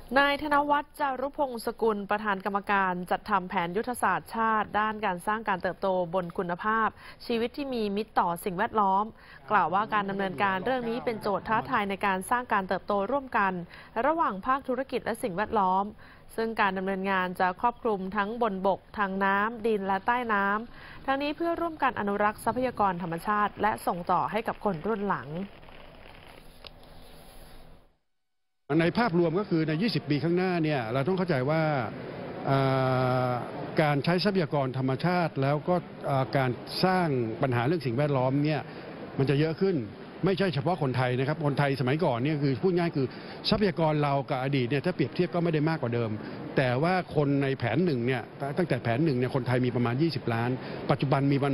นายธนวัฒน์ จารุพงศ์สกุลประธานกรรมการจัดทำแผนยุทธศาสตร์ชาติด้านการสร้างการเติบโตบนคุณภาพชีวิตที่มีมิตรต่อสิ่งแวดล้อมกล่าวว่าการดำเนินการเรื่องนี้เป็นโจทย์ท้าทายในการสร้างการเติบโตร่วมกันระหว่างภาคธุรกิจและสิ่งแวดล้อมซึ่งการดำเนินงานจะครอบคลุมทั้งบนบกทางน้ำดินและใต้น้ำทั้งนี้เพื่อร่วมกันอนุรักษ์ทรัพยากรธรรมชาติและส่งต่อให้กับคนรุ่นหลังในภาพรวมก็คือใน 20 ปีข้างหน้าเนี่ยเราต้องเข้าใจว่าการใช้ทรัพยากรธรรมชาติแล้วก็การสร้างปัญหาเรื่องสิ่งแวดล้อมเนี่ยมันจะเยอะขึ้นไม่ใช่เฉพาะคนไทยนะครับคนไทยสมัยก่อนเนี่ยคือพูดง่ายคือทรัพยากรเรากับอดีตเนี่ยถ้าเปรียบเทียบก็ไม่ได้มากกว่าเดิมแต่ว่าคนในแผนหนึ่งเนี่ยตั้งแต่แผนหนึ่งเนี่ยคนไทยมีประมาณ20 ล้านปัจจุบันมีมัน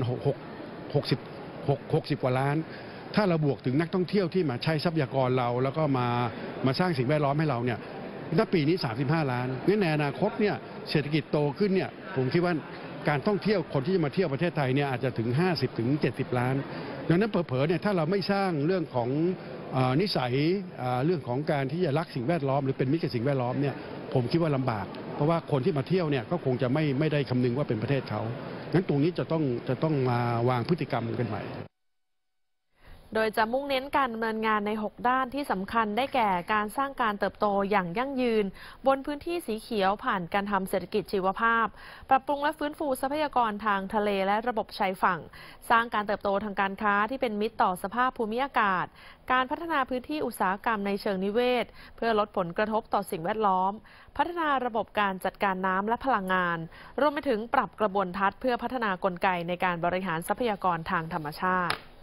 60 กว่าล้านถ้าเราบวกถึงนักท่องเที่ยวที่มาใช้ทรัพยากรเราแล้วก็มาสร้างสิ่งแวดล้อมให้เราเนี่ยณปีนี้35 ล้านในอนาคตเนี่ยเศรษฐกิจโตขึ้นเนี่ยผมคิดว่าการท่องเที่ยวคนที่จะมาเที่ยวประเทศไทยเนี่ยอาจจะถึง50 ถึง 70 ล้านดังนั้นเผลอๆเนี่ยถ้าเราไม่สร้างเรื่องของนิสัยเรื่องของการที่จะรักสิ่งแวดล้อมหรือเป็นมิตรกับสิ่งแวดล้อมเนี่ยผมคิดว่าลำบากเพราะว่าคนที่มาเที่ยวเนี่ยก็คงจะไม่ได้คำนึงว่าเป็นประเทศเขางั้นตรงนี้จะต้องมาวางพฤติกรรมกันใหม่โดยจะมุ่งเน้นการดำเนินงานใน 6 ด้านที่สำคัญได้แก่การสร้างการเติบโตอย่างยั่งยืนบนพื้นที่สีเขียวผ่านการทำเศรษฐกิจชีวภาพปรับปรุงและฟื้นฟูทรัพยากรทางทะเลและระบบชายฝั่งสร้างการเติบโตทางการค้าที่เป็นมิตรต่อสภาพภูมิอากาศการพัฒนาพื้นที่อุตสาหกรรมในเชิงนิเวศเพื่อลดผลกระทบต่อสิ่งแวดล้อมพัฒนาระบบการจัดการน้ำและพลังงานรวมไปถึงปรับกระบวนทัศน์เพื่อพัฒนากลไกในการบริหารทรัพยากรทางธรรมชาติ